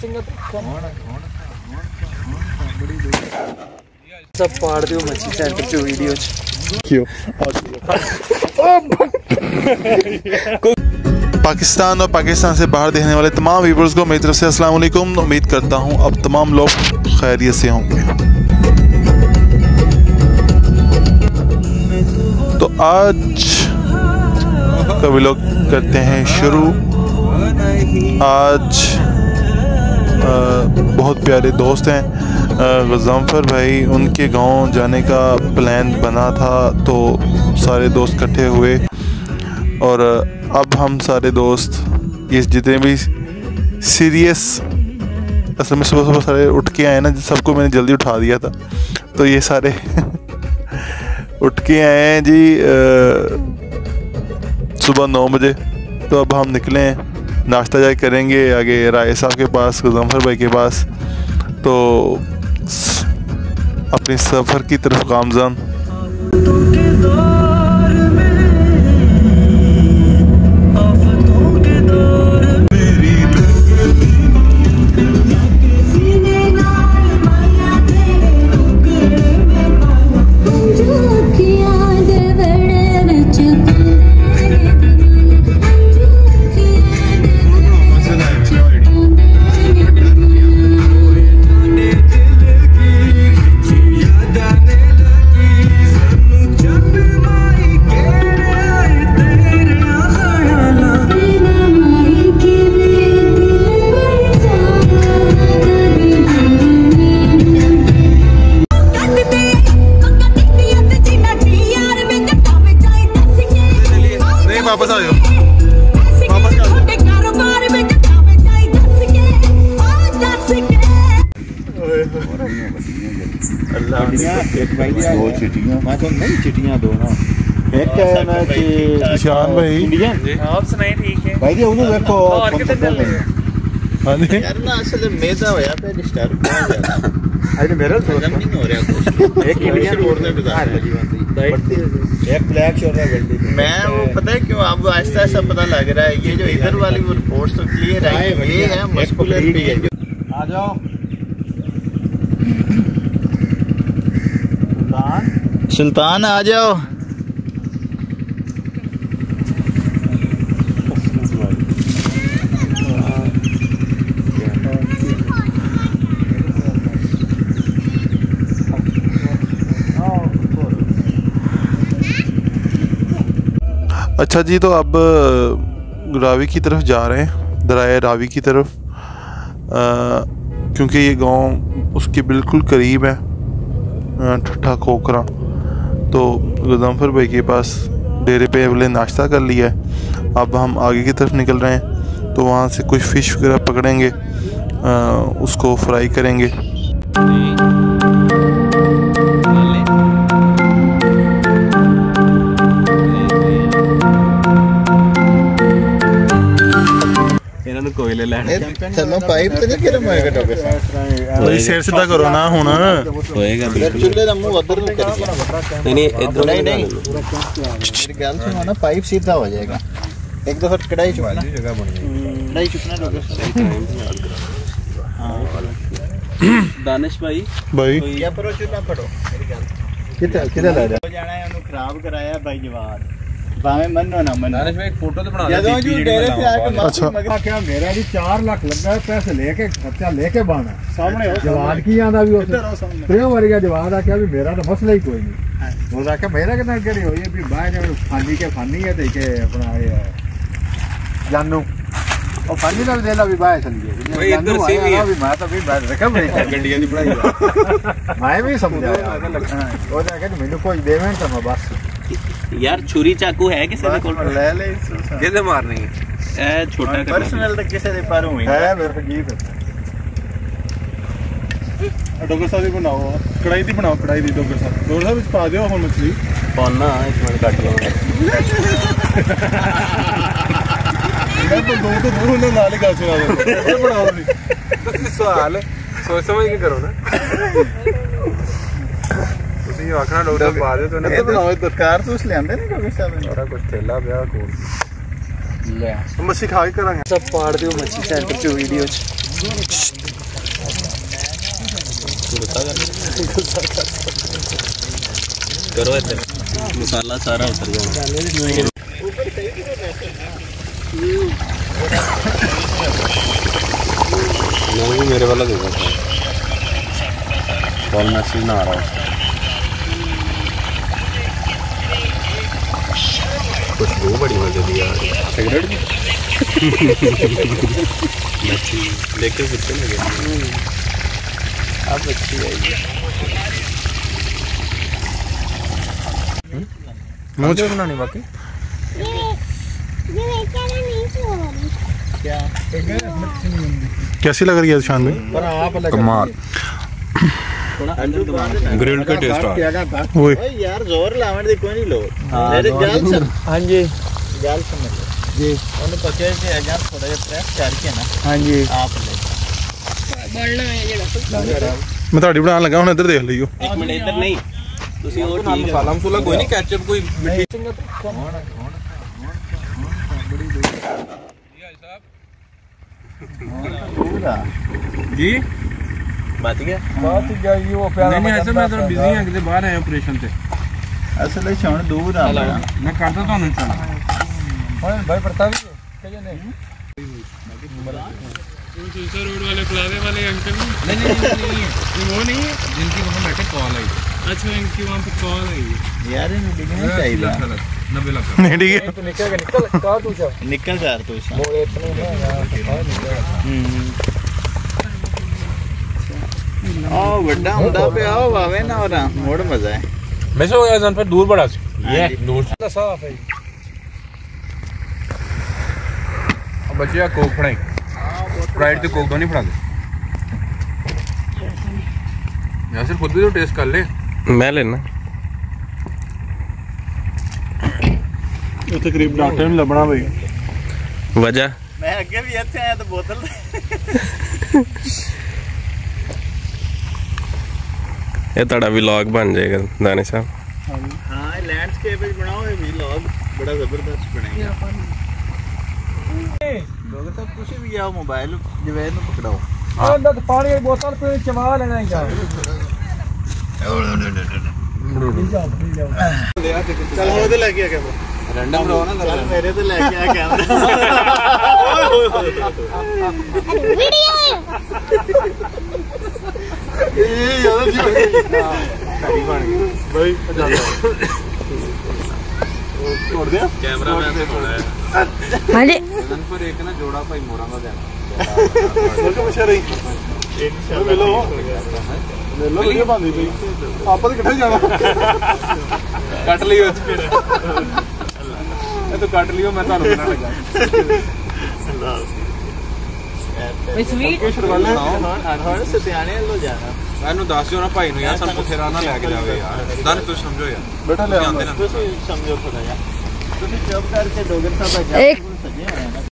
सब पाड़ दियो मच्छी सेंटर च वीडियो पाकिस्तान और पाकिस्तान से बाहर देखने वाले तमाम व्यूवर्स को मेरी तरफ से अस्सलाम वालेकुम। उम्मीद करता हूँ अब तमाम लोग खैरियत से होंगे। तो आज का व्लॉग करते हैं शुरू। आज बहुत प्यारे दोस्त हैं गज़नफ़र भाई, उनके गांव जाने का प्लान बना था तो सारे दोस्त इकट्ठे हुए और अब हम सारे दोस्त ये जितने भी सीरियस, असल में सुबह सुबह सारे उठ के आए ना, सबको मैंने जल्दी उठा दिया था तो ये सारे उठ के आए हैं जी सुबह 9 बजे। तो अब हम निकले हैं, नाश्ता जाए करेंगे आगे राय साहब के पास, गज़नफ़र भाई के पास, तो अपने सफ़र की तरफ गामज़न। वापस आ जाओ, चिट्टियां दो ना, एक निशान भाई आप सुनाए ठीक है भाई जी उन्हें देखो यार ना असल में मैदा होया पे डिस्टर्ब हो गया। अरे मेरा तो नहीं हो रहा कुछ, एक इंडियन रोड में गुजार एक ब्लैक शोर है गलती। मैं वो पता है क्यों आपको आहिस्ता आहिस्ता पता लग रहा है, ये जो इधर वाली वो रिपोर्ट्स तो क्लियर है, ये है मस्कुलर पेन। आ जाओ सुल्तान आ जाओ। अच्छा जी, तो अब रावी की तरफ जा रहे हैं, दराए रावी की तरफ, क्योंकि ये गांव उसके बिल्कुल करीब है, ठट्ठा खोखरा। तो गज़नफ़र भाई के पास डेरे पे पहले नाश्ता कर लिया है, अब हम आगे की तरफ निकल रहे हैं तो वहाँ से कुछ फ़िश वगैरह पकड़ेंगे, उसको फ्राई करेंगे। कोयले लाने चलो पाइप तो नहीं गिरम होएगा डॉक्टर साहब, भाई सिर सीधा करो ना, हुन होएगा बिल्कुल। चुल्ले दा मुंह उधर कर नहीं इधर नहीं मेरी गल सुनो ना, पाइप सीधा हो जाएगा। एक दफा कढ़ाई चुपना, जगह बन गई कढ़ाई चुपना डॉक्टर साहब। हां दानिश भाई क्या करो, चुल्ला फड़ो मेरी गल किधर किधर ले जाना है, उन्हें खराब कराया भाई जवान भावे मनो ना मनो। दानिश भाई एक फोटो तो बना दे डेरे पे आके। अच्छा क्या मेरा भी 4 लाख लगा है, पैसे लेके खर्चा लेके बाना सामने जवान की आंदा भी प्रेम वर्गा जवान आख्या भी मेरा तो मसला ही कोई नहीं। वो आख्या मेरा कितना करी होई है भी बाहर फानी है ते के अपना ये जानू और फानी का देला भी बाहर चली गई भाई, इधर से भी मैं तो भी बाहर रखा भाई गड्डियां दी पढ़ाई मैं भी समझाया वो जाके मैंने कोई देवे तो मैं बस यार छुरी चाकू है किसी दे कोल ले ले किसे मारनी है, ए छोटा पर्सनल तक किसे दे पर हुई है मेरे को जीप डॉक्टर साहब बनाओ कढ़ाई दी, बनाओ कढ़ाई दी डॉक्टर साहब विच पा दियो हुन मछली पाना एक मिनट काट लो मैं तो दो तो नाल ही गल सुना दो बनाओ जी सवाल सोच समझ के करो ना। आखना डॉक्टर पा दे तो नहीं बनाओ तो कारतूस ले आंदे नहीं डॉक्टर साहब ने सारा कुछ थैला ब्याह कोल ले हम सिखा के करांगे। सब पाड़ दियो मच्छी सेंटर च वीडियो च करो इधर मसाला सारा उतर जाना नहीं मेरे वाला देखा था कॉल मैसेज ना आ रहा कुछ वो बड़ी मजे दी यार सिगरेट लेके पूछे ना अब अच्छी आएगी मुझे बनानी बाकी क्या कैसी लग रही है शान भाई? कमाल ग्रिल का टेस्ट आ ओए यार जोर लावण दी कोई नहीं लो मेरे गल सुन हाँ जी गल सुन जी ਉਹਨੂੰ ਪੱਕੇ ਤੇ ਅਜਾਂ ਥੋੜਾ ਜਿਹਾ ਪ੍ਰੈਸ ਕਰਕੇ ਨਾ हाँ जी ਆਪ ਲੈ ਮੈਂ ਤੁਹਾਡੀ ਬਣਾਉਣ ਲੱਗਾ ਹੁਣ ਇੱਧਰ ਦੇਖ ਲਈਓ ਇੱਕ ਮਿੰਟ ਇੱਧਰ ਨਹੀਂ ਤੁਸੀਂ ਉਹ ਠੀਕ ਮਸਾਲਾ ਮਸੂਲਾ ਕੋਈ ਨਹੀਂ ਕੈਚਅਪ ਕੋਈ जी ਬਚ ਗਿਆ बात क्या ये वो प्यारा नहीं ऐसे मैं थोड़ा बिजी हां किते बाहर आया ऑपरेशन से ਅਸਲ ਵਿੱਚ ਹੁਣ ਦੂਰ ਆ मैं करता ਤੁਹਾਨੂੰ ਚਾਹ भाई प्रताप जी कहिए नहीं रोड वाले प्लाजे वाले अंकल नहीं वो नहीं है जिनकी वहां बैठे कॉल आई अच्छा इनकी वहां पे कॉल आई ਯਾਰ ਇਹਨੂੰ ਡਿੱਗਣਾ ਚਾਹੀਦਾ 90 लाख ਨਹੀਂ ਠੀਕ ਹੈ तो निकल कहा तू जा ਨਿਕਲ ਜਾ ਤੂੰ मोड़े इतने हैं ਆ ਵੱਡਾ ਹੁੰਦਾ ਪਿਆ ਉਹ ਵਾਵੇ ਨਾ ਹੋਰਾਂ ਮੋੜ ਮਜ਼ਾ ਹੈ मैं सो गया जन पर दूर बड़ा ये दूर साफ है बच्चे कोक फड़ाई स्प्राइट ते कोक तो नहीं फड़ा दे यासिर खुद भी तो टेस्ट कर ले मैं लेना ਉੱਥੇ ਕਰੀਬ ਡਾਕਟਰ ਨੂੰ ਲੱਭਣਾ ਬਈ वजह ਮੈਂ ਅੱਗੇ ਵੀ ਇੱਥੇ ਆਇਆ ਤਾਂ ਬੋਤਲ ये ਤੁਹਾਡਾ ਵਲੌਗ ਬਣ ਜਾਏਗਾ ਦਾनिश साहब ਹਾਂ ਲੈਂਡਸਕੇਪ ਵਿੱਚ ਬਣਾਓ ਇਹ ਵਲੌਗ ਬੜਾ ਜ਼ਬਰਦਸਤ ਬਣਾਏਗਾ ਲੋਕ ਤਾਂ ਤੁਸੀਂ ਵੀ ਆਓ ਮੋਬਾਈਲ ਜਵੇਦ ਨੂੰ ਪਕੜਾਓ अंदर पानी की बोतल पे चबा लेना है क्या चल ਉਹਦੇ ਲੈ ਕੇ ਆ ਕੈਮਰਾ ਰੈਂਡਮ ਰੋ ਨਾ ਚੱਲ ਮੇਰੇ ਤੇ ਲੈ ਕੇ ਆ ਕੈਮਰਾ ਇਹ ਯਾਰ ਜੀ ਸਾਰੀ ਬਣ ਗਈ ਬਈ छोड़ दिया कैमरा मैन से थोड़ा है हाँ जी जन पर एक ना जोड़ा भाई मोरा का देना ਪੁੱਛ ਰਹੀ ਮਿਲੋ ਮਿਲੋ ਵੀਡੀਓ ਬਣਦੀ ਪਈ ਆਪਾਂ ਤਾਂ ਕਿੱਥੇ ਜਾਣਾ ਕੱਟ ਲਿਓ ਇਹ ਤਾਂ ਕੱਟ ਲਿਓ ਮੈਂ ਤੁਹਾਨੂੰ ਬਣਾ ਲੱਗਾ ਹੁਣ ਸਤਿਆਣੇ ਵੱਲੋਂ ਜਾਣਾ ਮੈਨੂੰ ਦੱਸ ਦਿਓ ਨਾ ਭਾਈ ਨੂੰ ਯਾਰ ਸਾਨੂੰ ਫੇਰਾ ਨਾ ਲੈ ਕੇ ਜਾਵੇ ਯਾਰ ਦਨ ਤੁਸੀਂ ਸਮਝੋ ਯਾਰ ਬੇਟਾ ਲੈ ਆਉਂਦੇ ਨਾ ਤੁਸੀਂ ਸਮਝੋ ਥੋੜਾ ਜਿਹਾ ਤੁਸੀਂ ਚੁੱਪ ਕਰਕੇ ਡੋਗਰ ਸਾਹਿਬ ਦਾ एक ਸੱਜੇ ਹੋਏ ਨਾ